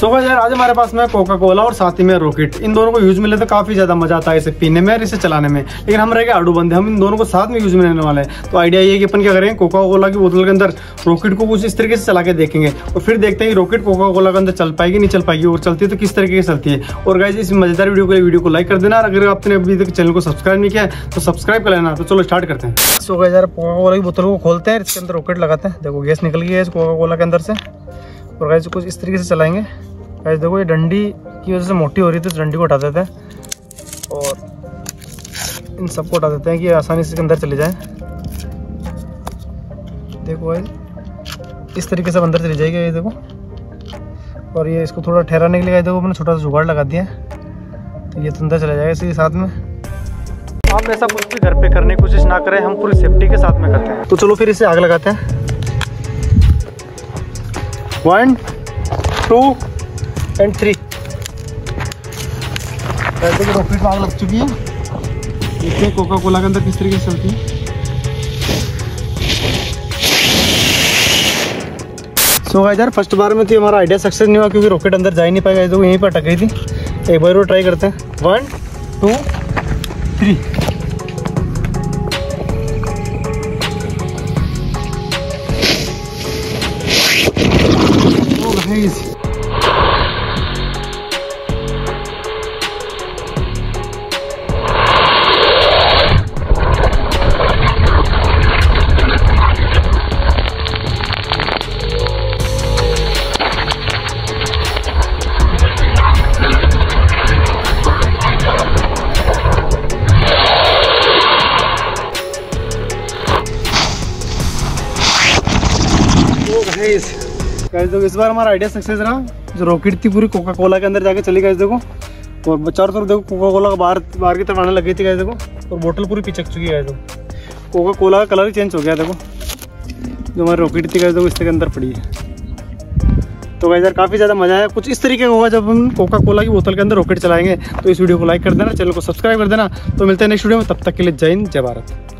सो guys यार आज हमारे पास में कोका कोला और साथ ही में रॉकेट, इन दोनों को यूज मिले तो काफी ज्यादा मजा आता है इसे पीने में और इसे चलाने में। लेकिन हम रह गए आड़ू बंदे, हम इन दोनों को साथ में यूज में लेने वाले हैं। तो आइडिया ये है कि अपन क्या करेंगे, कोका कोला की बोतल के अंदर रॉकेट को कुछ इस तरीके से चला के देखेंगे और फिर देखते हैं कि रॉकेट कोका कोला के अंदर चल पाएगी नहीं चल पाएगी, और चलती है तो किस तरीके से चलती है। और गाइस इस मजेदार वीडियो को लाइक कर देना, और अगर आपने अभी तक चैनल को सब्सक्राइब नहीं किया है तो सब्सक्राइब कर लेना। तो चलो स्टार्ट करते हैं। सो गाइस यार कोका कोला की बोतल को खोलते हैं, इसके अंदर रॉकेट लगाते हैं। देखो गैस निकल गई है इस कोका कोला के अंदर से। और गाइस कुछ इस तरीके से चलाएंगे। गाइस देखो ये डंडी की वजह से मोटी हो रही थी, तो डंडी को हटा देते हैं और इन सबको हटा देते हैं कि आसानी से इसके अंदर चले जाए। देखो गाइस इस तरीके से अंदर चली जाएगी ये देखो। और ये इसको थोड़ा ठहराने के लिए देखो मैंने छोटा सा जुगाड़ लगा दिया है, तो ये तो अंदर चला जाएगा इसी साथ में। आप ऐसा कुछ भी घर पे करने की कोशिश ना करें, हम पूरी सेफ्टी के साथ में करते हैं। तो चलो फिर इसे आग लगाते हैं। 1 2 and 3। वैसे कि रॉकेट में आग लग चुकी है। देखते हैं कोका कोला के अंदर किस तरीके से चलती है। सो गाइस यार फर्स्ट बार में तो हमारा आइडिया सक्सेस नहीं हुआ, क्योंकि रॉकेट अंदर जा ही नहीं पाएगा, तो यहीं पर अटक गई थी। एक बार वो ट्राई करते हैं। 1 2 3। तो इस बार हमारा आइडिया सक्सेस रहा। जो रॉकेट थी पूरी कोका कोला के अंदर जाके चली गई देखो, और चारों तरफ देखो कोका कोला का बाहर की तरफ आने लगी थी देखो, और बोतल पूरी पिचक चुकी है। तो कोका कोला का कलर ही चेंज हो गया देखो, जो हमारी रॉकेट थी देखो इसके अंदर पड़ी है। तो गाइस यार काफ़ी ज़्यादा मजा आया। कुछ इस तरीके का होगा जब हम कोका कोला की बोतल के अंदर रॉकेट चलाएंगे। तो इस वीडियो को लाइक कर देना, चैनल को सब्सक्राइब कर देना। तो मिलते हैं नेक्स्ट वीडियो में, तब तक के लिए जय हिंद जय भारत।